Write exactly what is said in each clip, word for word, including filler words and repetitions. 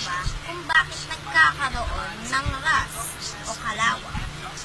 ba kung bakit nagkakaroon ng rust o kalawa?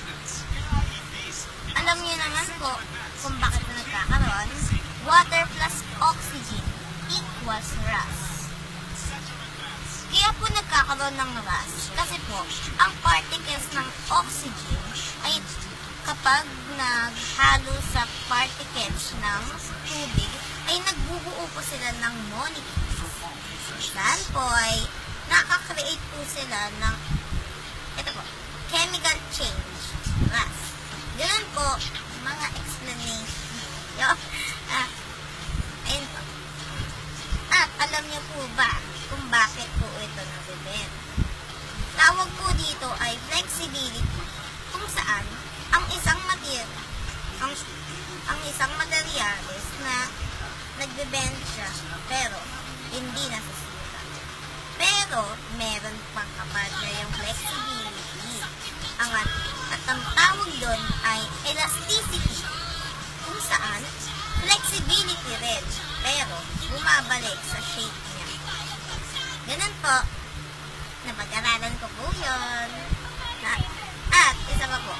Alam niyo naman po kung bakit nagkakaroon. Water plus oxygen equals rust. Kaya po nagkakaroon ng rust kasi po ang particles ng oxygen ay kapag naghalo sa particles ng tubig ay nagbubuo po sila ng molecules. Saan po ay nakakreate po sila ng ito po, chemical change, rust. Ganun po, mga explanation. Yo, ah, ayun po. At alam niyo po ba kung bakit po ito nabibend? Tawag po dito ay flexibility, kung saan ang isang material, ang, ang isang materialis na nagbe-bend siya, pero hindi nasisira. Pero meron pang kapartner yung flexibility. Ang at ang tawag doon ay elasticity, kung saan flexibility rin, pero bumabalik sa shape niya. Ganun po, napag-aralan ko po yun. At, at isa pa po,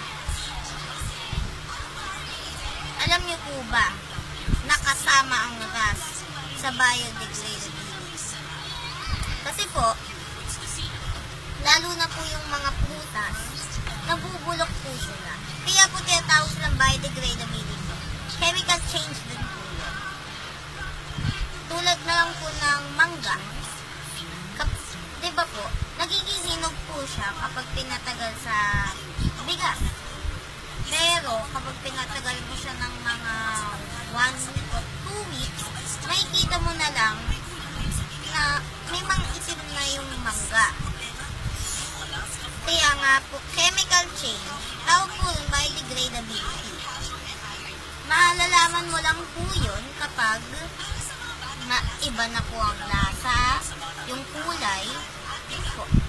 alam niyo po ba, nakasama ang rust sa biodegradability? Kasi po, lalo na po yung mga prutas, nabubulok po sila. Kaya po tinatawag silang biodegradability. Chemical change din po yun. Tulad na lang po ng mangga. Diba po, nagiging hinog po siya kapag pinatagal sa bigas. Pero kapag pinatagal mo siya ng mga one or two weeks, makikita mo na lang na may mga itim na yung mangga. Kaya nga po, chemical change, tawag po yung biodegradability. Malalaman mo lang po yun kapag na iba na po ang lasa, yung kulay, po.